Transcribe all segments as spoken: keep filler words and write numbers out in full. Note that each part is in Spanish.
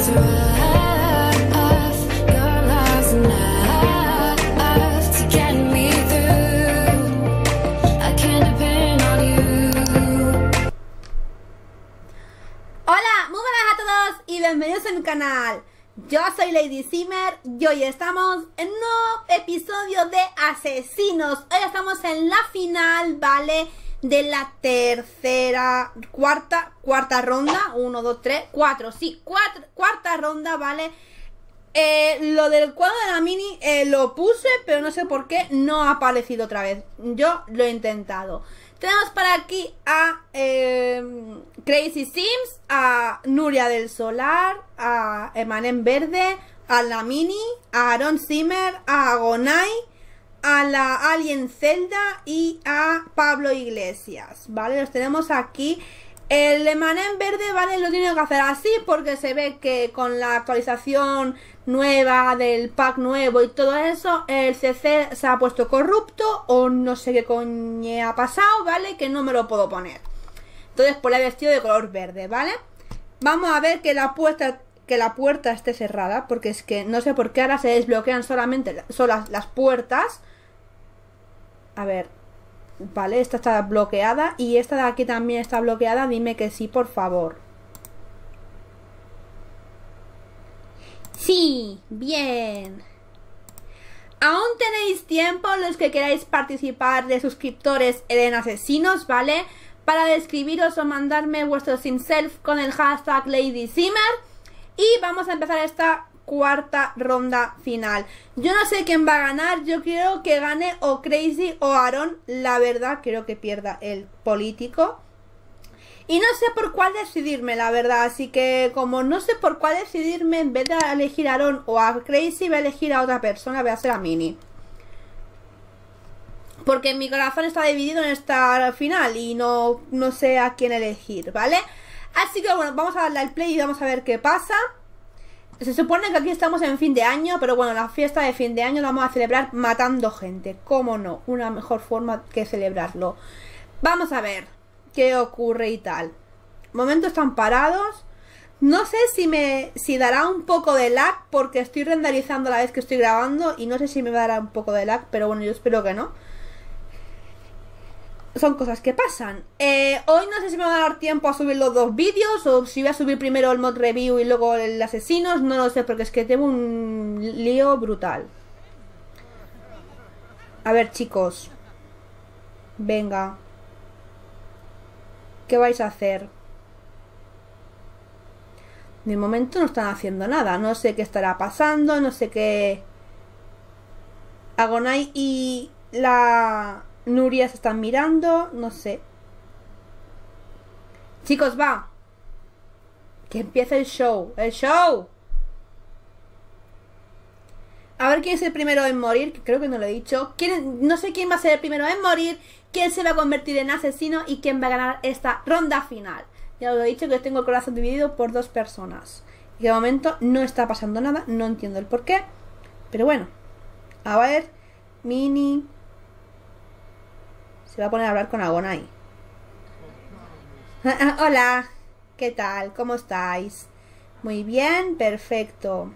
Bienvenidos a mi canal. Yo soy Lady Simmer y hoy estamos en un nuevo episodio de Asesinos. Hoy estamos en la final, ¿vale? De la tercera, cuarta, cuarta ronda. Uno, dos, tres, cuatro, sí, cuatro, cuarta ronda, ¿vale? Eh, lo del cuadro de la mini eh, lo puse, pero no sé por qué no ha aparecido otra vez. Yo lo he intentado. Tenemos para aquí a eh, Crazy Sims, a Nuria del Solar, a Emanem Verde, a la Mini, a Aaron Zimmer, a Agonai, a la Alien Zelda y a Pablo Iglesias, ¿vale? Los tenemos aquí. El Emanem Verde, ¿vale? Lo tiene que hacer así porque se ve que con la actualización nueva del pack nuevo y todo eso, el C C se ha puesto corrupto o no sé qué coño ha pasado, ¿vale? Que no me lo puedo poner. Entonces pues la he vestido de color verde, ¿vale? Vamos a ver que la puerta, que la puerta esté cerrada, porque es que no sé por qué ahora se desbloquean solamente solas las puertas. A ver, vale, esta está bloqueada y esta de aquí también está bloqueada. Dime que sí, por favor. Sí, bien. Aún tenéis tiempo los que queráis participar de suscriptores en Asesinos, ¿vale? Para describiros o mandarme vuestro sin self con el hashtag LadySimmer. Y vamos a empezar esta cuarta ronda final. Yo no sé quién va a ganar. Yo quiero que gane o Crazy o Aaron. La verdad, quiero que pierda el político. Y no sé por cuál decidirme, la verdad. Así que como no sé por cuál decidirme, en vez de elegir a Aaron o a Crazy, voy a elegir a otra persona. Voy a ser a Mini. Porque mi corazón está dividido en esta final y no, no sé a quién elegir, ¿vale? Así que bueno, vamos a darle al play y vamos a ver qué pasa. Se supone que aquí estamos en fin de año, pero bueno, la fiesta de fin de año la vamos a celebrar matando gente. ¿Cómo no? Una mejor forma que celebrarlo. Vamos a ver qué ocurre y tal. Momentos están parados. No sé si me si dará un poco de lag porque estoy renderizando a la vez que estoy grabando y no sé si me dará un poco de lag, pero bueno, yo espero que no. Son cosas que pasan. Eh, hoy no sé si me va a dar tiempo a subir los dos vídeos o si voy a subir primero el mod review y luego el Asesinos. No lo sé porque es que tengo un lío brutal. A ver, chicos. Venga. ¿Qué vais a hacer? De momento no están haciendo nada. No sé qué estará pasando. No sé qué... Agonai y la... Nuria se están mirando, no sé. Chicos, va. Que empiece el show. ¡El show! A ver quién es el primero en morir, que creo que no lo he dicho. ¿Quién, no sé quién va a ser el primero en morir, quién se va a convertir en asesino y quién va a ganar esta ronda final. Ya os lo he dicho que tengo el corazón dividido por dos personas. Y de momento no está pasando nada, no entiendo el por qué. Pero bueno. A ver, Mini... Se va a poner a hablar con Agonai. Hola, ¿qué tal? ¿Cómo estáis? Muy bien, perfecto.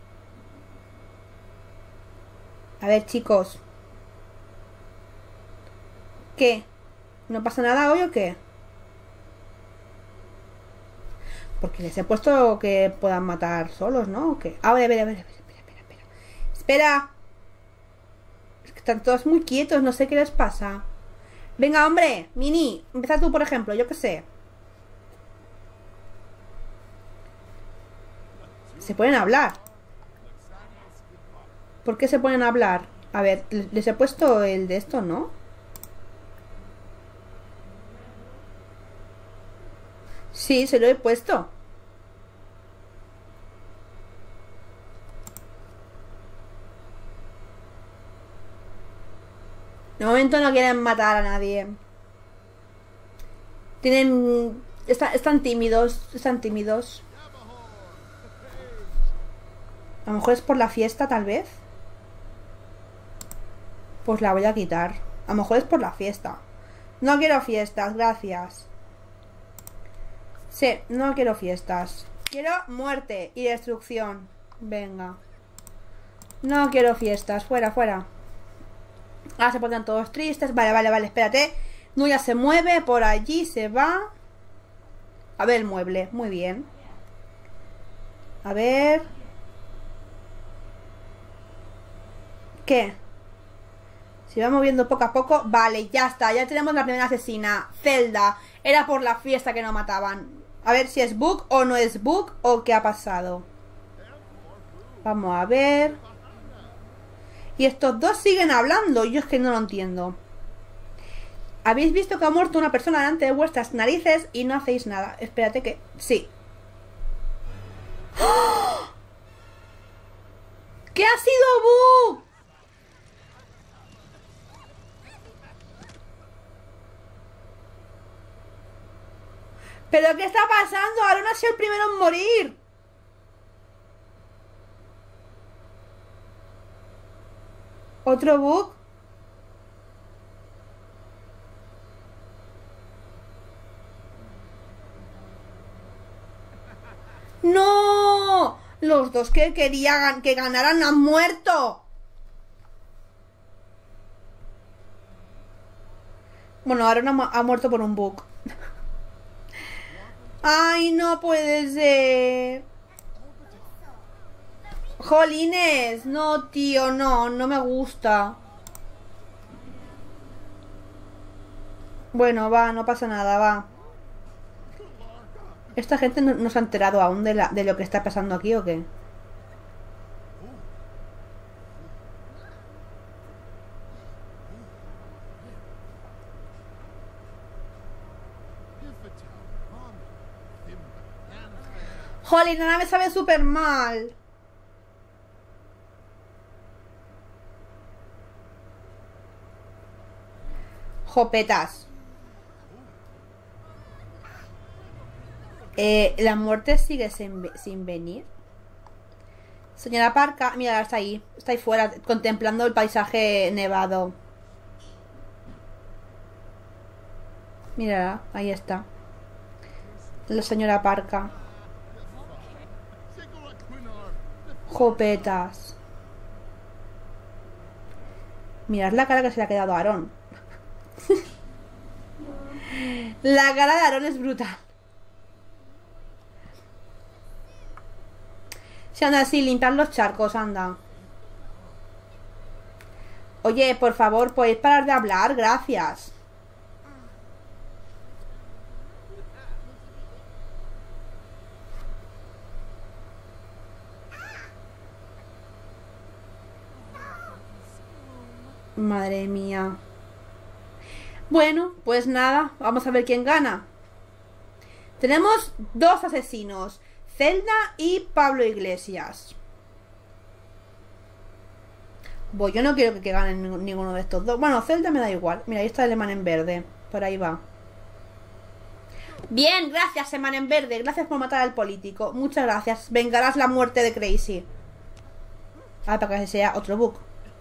A ver, chicos. ¿Qué? ¿No pasa nada hoy o qué? Porque les he puesto que puedan matar solos, ¿no? ¿O qué? A ver, a ver, a ver, a ver, espera, espera, espera. ¡Espera! Es que están todos muy quietos, no sé qué les pasa. Venga, hombre, Mini, empieza tú, por ejemplo, yo qué sé. Se pueden hablar. ¿Por qué se ponen a hablar? A ver, les he puesto el de esto, ¿no? Sí, se lo he puesto. De momento no quieren matar a nadie. Tienen... Está, están tímidos. Están tímidos. A lo mejor es por la fiesta, tal vez. Pues la voy a quitar. A lo mejor es por la fiesta. No quiero fiestas, gracias. Sí, no quiero fiestas. Quiero muerte y destrucción. Venga. No quiero fiestas. Fuera, fuera. Ahora se ponen todos tristes. Vale, vale, vale, espérate. Nuria se mueve por allí, se va. A ver el mueble, muy bien. A ver. ¿Qué? Se va moviendo poco a poco. Vale, ya está, ya tenemos la primera asesina. Zelda. Era por la fiesta que no mataban. A ver si es bug o no es bug o qué ha pasado. Vamos a ver. Y estos dos siguen hablando. Yo es que no lo entiendo. Habéis visto que ha muerto una persona delante de vuestras narices y no hacéis nada. Espérate que... Sí. ¡Oh! ¿Qué ha sido bug? ¿Pero qué está pasando? Aaron ha sido el primero en morir. ¿Otro bug? ¡No! Los dos que querían que ganaran han muerto. Bueno, Aaron ha, ha muerto por un bug. ¡Ay, no puede ser! ¡Jolines! No, tío, no, no me gusta. Bueno, va, no pasa nada, va. ¿Esta gente no, no se ha enterado aún de, la, de lo que está pasando aquí o qué? ¡Jolín, la nave sabe súper mal! Jopetas. Eh, la muerte sigue sin, sin venir. Señora Parka, mira, está ahí. Está ahí fuera, contemplando el paisaje nevado. Mira, ahí está. La señora Parka. Jopetas. Mirad la cara que se le ha quedado a Aaron. La cara de Aaron es brutal. Si anda así, limpiar los charcos, anda. Oye, por favor, ¿podéis parar de hablar? Gracias. Madre mía. Bueno, pues nada, vamos a ver quién gana. Tenemos dos asesinos, Zelda y Pablo Iglesias. Voy, yo no quiero que, que ganen ninguno de estos dos. Bueno, Zelda me da igual. Mira, ahí está el Eman en verde. Por ahí va. Bien, gracias, Eman en verde. Gracias por matar al político. Muchas gracias. Vengarás la muerte de Crazy. Ah, para que sea otro bug.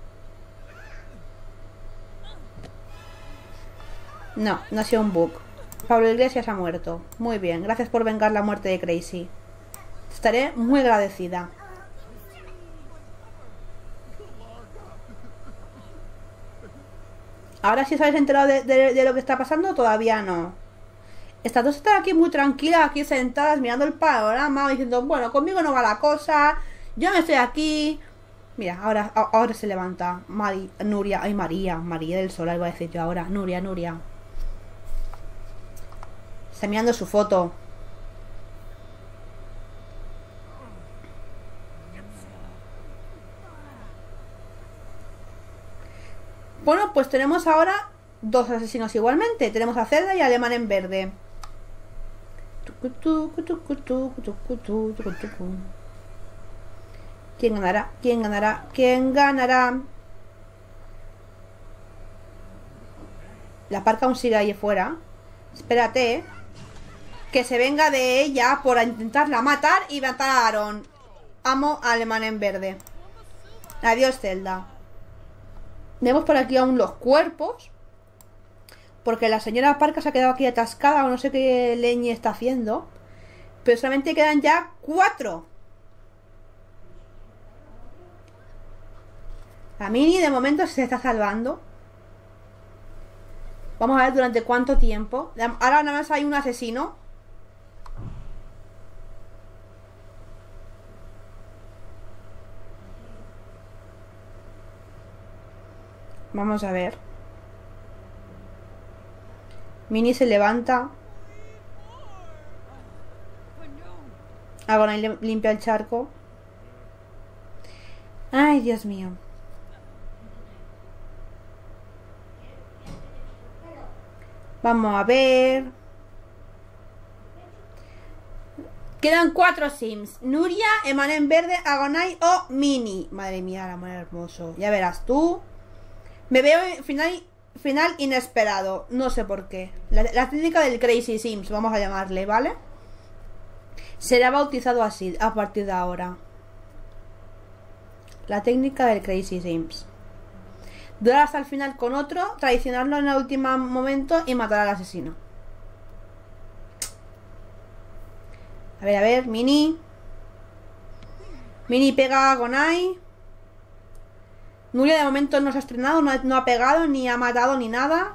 No, no ha sido un bug. Pablo Iglesias ha muerto. Muy bien, gracias por vengar la muerte de Crazy. Estaré muy agradecida. Ahora sí os habéis enterado de, de, de lo que está pasando, todavía no. Estas dos están aquí muy tranquilas, aquí sentadas, mirando el panorama, diciendo, bueno, conmigo no va la cosa, yo me estoy aquí. Mira, ahora, ahora se levanta Mari, Nuria, ay María, María del Sol, iba a decir yo ahora, Nuria, Nuria. Está mirando su foto. Bueno, pues tenemos ahora dos asesinos igualmente. Tenemos a Zelda y a Alemán en verde. ¿Quién ganará? ¿Quién ganará? ¿Quién ganará? La Parka aún sigue ahí fuera. Espérate. Que se venga de ella por intentarla matar y matar a Aaron. Amo a Alemán en verde. Adiós, Zelda. Vemos por aquí aún los cuerpos. Porque la señora Parka se ha quedado aquí atascada o no sé qué leña está haciendo. Pero solamente quedan ya cuatro. La Mini de momento se está salvando. Vamos a ver durante cuánto tiempo. Ahora nada más hay un asesino. Vamos a ver. Mini se levanta. Ahora limpia el charco. Ay, Dios mío. Vamos a ver. Quedan cuatro Sims. Nuria, Emanem Verde, Agonai o Mini. Madre mía, el amor hermoso. Ya verás tú. Me veo final, final inesperado. No sé por qué. La, la técnica del Crazy Sims, vamos a llamarle, ¿vale? Será bautizado así a partir de ahora. La técnica del Crazy Sims. Durar hasta el final con otro, traicionarlo en el último momento y matar al asesino. A ver, a ver, Mini. Mini pega a Agonai. Nuria de momento no se ha estrenado, no ha, no ha pegado, ni ha matado, ni nada.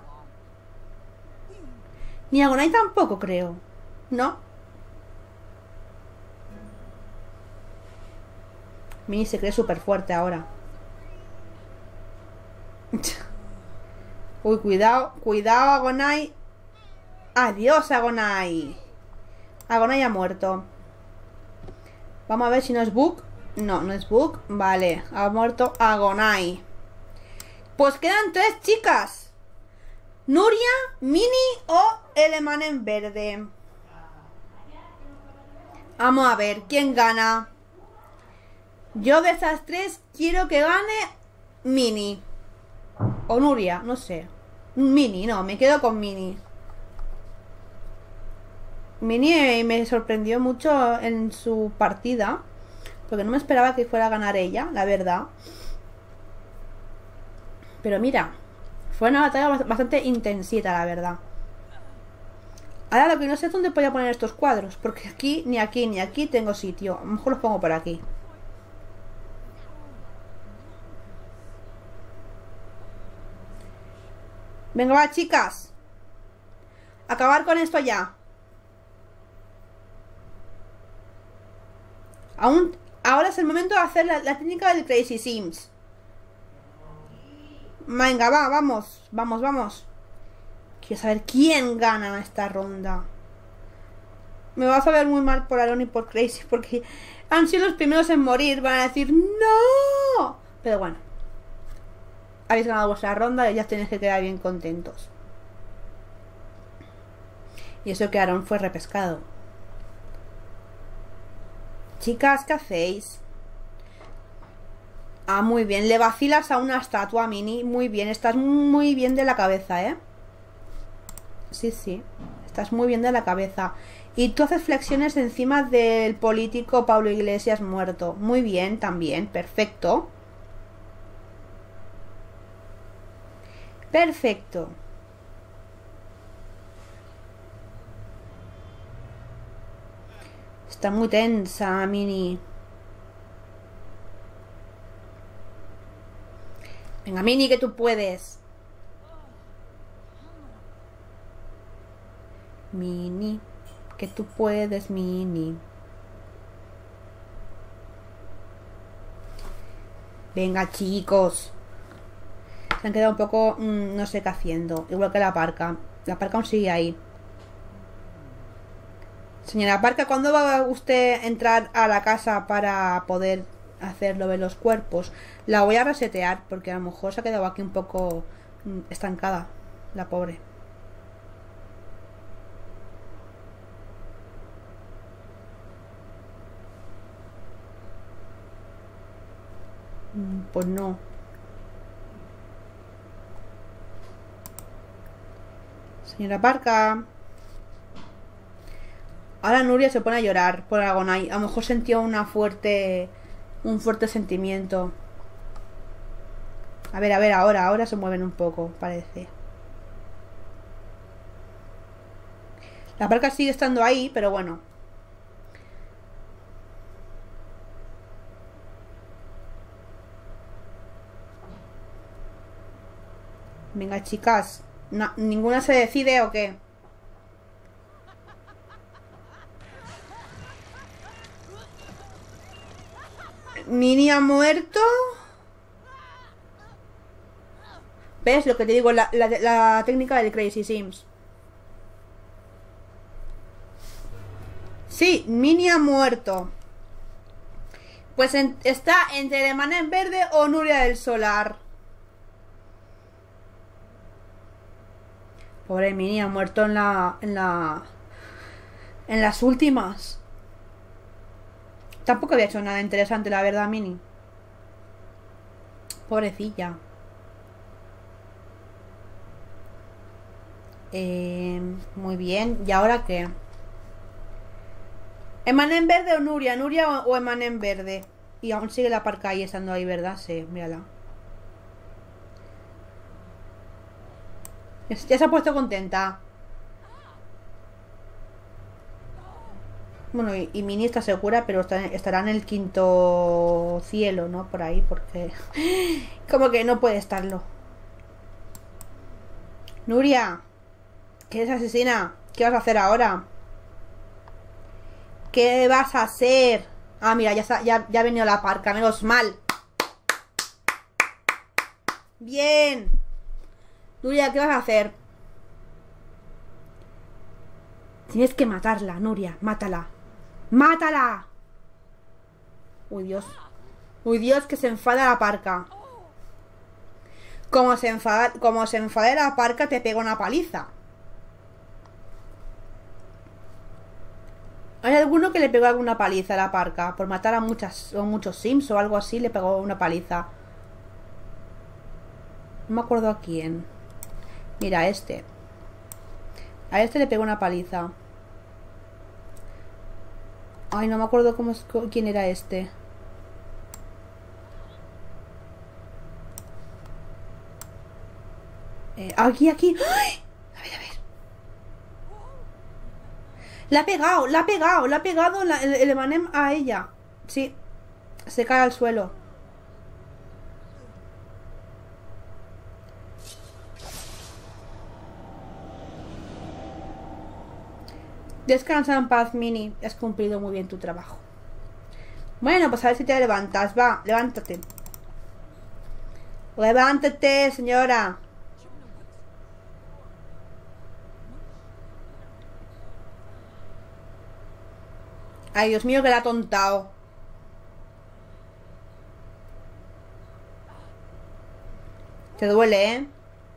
Ni Agonai tampoco, creo. ¿No? Mini se cree súper fuerte ahora. Uy, cuidado, cuidado, Agonai. Adiós, Agonai. Agonai ha muerto. Vamos a ver si no es bug. No, no es bug. Vale, ha muerto Agonai. Pues quedan tres chicas. Nuria, Mini o el Emanem Verde. Vamos a ver, ¿quién gana? Yo de esas tres quiero que gane Mini. O Nuria, no sé. Mini, no, me quedo con Mini. Mini me sorprendió mucho en su partida, porque no me esperaba que fuera a ganar ella, la verdad. Pero mira, fue una batalla bastante intensita, la verdad. Ahora lo que no sé es dónde voy a poner estos cuadros, porque aquí, ni aquí, ni aquí tengo sitio. A lo mejor los pongo por aquí. Venga, va, chicas. Acabar con esto ya. Aún, ahora es el momento de hacer la, la técnica del Crazy Sims. Venga, va, vamos. Vamos, vamos. Quiero saber quién gana esta ronda. Me vas a ver muy mal por Aaron y por Crazy, porque han sido los primeros en morir. Van a decir ¡no! Pero bueno, habéis ganado vuestra ronda y ya tenéis que quedar bien contentos. Y eso que Aaron fue repescado. Chicas, ¿qué hacéis? Ah, muy bien. Le vacilas a una estatua, Mini. Muy bien. Estás muy bien de la cabeza, ¿eh? Sí, sí. Estás muy bien de la cabeza. Y tú haces flexiones encima del político Pablo Iglesias muerto. Muy bien, también. Perfecto. Perfecto. Está muy tensa, Mini. Venga, Mini, que tú puedes. Mini, que tú puedes, Mini. Venga, chicos. Se han quedado un poco, mmm, no sé qué haciendo. Igual que la Parca. La Parca aún sigue ahí. Señora Parca, ¿cuándo va usted a entrar a la casa para poder hacer lo de los cuerpos? La voy a resetear porque a lo mejor se ha quedado aquí un poco mmm, estancada. La pobre. Mm, pues no. Señora Parca. Ahora Nuria se pone a llorar por Agonai. A lo mejor sintió una fuerte, un fuerte sentimiento. A ver, a ver, ahora, ahora se mueven un poco, parece. La Parca sigue estando ahí, pero bueno. Venga, chicas. No, ¿ninguna se decide o qué? Mini ha muerto. ¿Ves lo que te digo? La, la, la técnica del Crazy Sims. Sí, Mini ha muerto. Pues en, está entre el Emanem Verde o Nuria del Solar. Pobre Mini, ha muerto en la... En la... En las últimas. Tampoco había hecho nada interesante, la verdad, Mini. Pobrecilla. Eh, muy bien. ¿Y ahora qué? ¿Emanem Verde o Nuria? ¿Nuria o, o Emanem Verde? Y aún sigue la parca ahí estando ahí, ¿verdad? Sí, mírala. Ya se ha puesto contenta. Bueno, y, y Mini está segura, pero está, estará en el quinto cielo, ¿no? Por ahí, porque... Como que no puede estarlo. Nuria, ¿qué eres asesina? ¿Qué vas a hacer ahora? ¿Qué vas a hacer? Ah, mira, ya, ya, ya ha venido la parca, menos mal. Bien. Nuria, ¿qué vas a hacer? Tienes que matarla, Nuria, mátala. ¡Mátala! Uy, Dios. Uy, Dios, que se enfada la parca. Como se enfada, como se enfade la parca, te pega una paliza. Hay alguno que le pegó alguna paliza a la parca por matar a muchas o muchos sims o algo así, le pegó una paliza. No me acuerdo a quién. Mira, a este. A este le pegó una paliza. Ay, no me acuerdo cómo, quién era este. Eh, aquí, aquí. ¡Ay! A ver, a ver. La ha pegado, la ha pegado, la ha pegado la, el, el Emanem a ella. Sí. Se cae al suelo. Descansa en paz, Mini. Has cumplido muy bien tu trabajo. Bueno, pues a ver si te levantas. Va, levántate. Levántate, señora. Ay, Dios mío, que la ha tontado. Te duele, ¿eh?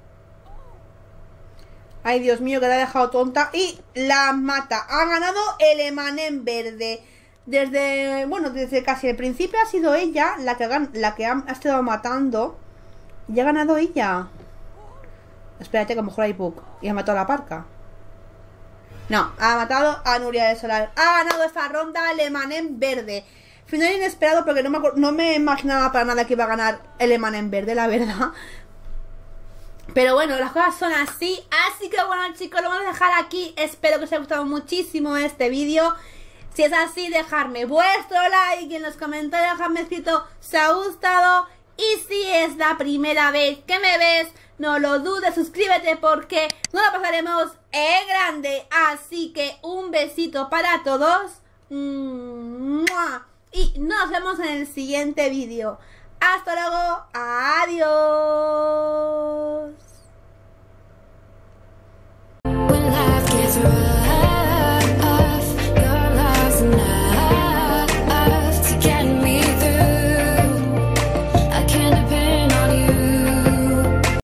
Ay, Dios mío, que la ha dejado tonta. Y la mata. Ha ganado el Emanem Verde. Desde, bueno, desde casi el principio ha sido ella la que, la que ha, ha estado matando. Y ha ganado ella. Espérate, que a lo mejor hay bug. Y ha matado a la parca. No, ha matado a Nuria del Solar. Ha ganado esta ronda el Emanem Verde. Final inesperado porque no me, no me imaginaba para nada que iba a ganar el Emanem Verde, la verdad. Pero bueno, las cosas son así. Así que bueno, chicos, lo vamos a dejar aquí. Espero que os haya gustado muchísimo este vídeo. Si es así, dejadme vuestro like y en los comentarios dejadme escrito si os ha gustado. Y si es la primera vez que me ves, no lo dudes, suscríbete porque nos lo pasaremos en grande. Así que un besito para todos. Y nos vemos en el siguiente vídeo. Hasta luego. Adiós. When life gets rough, your love's enough to get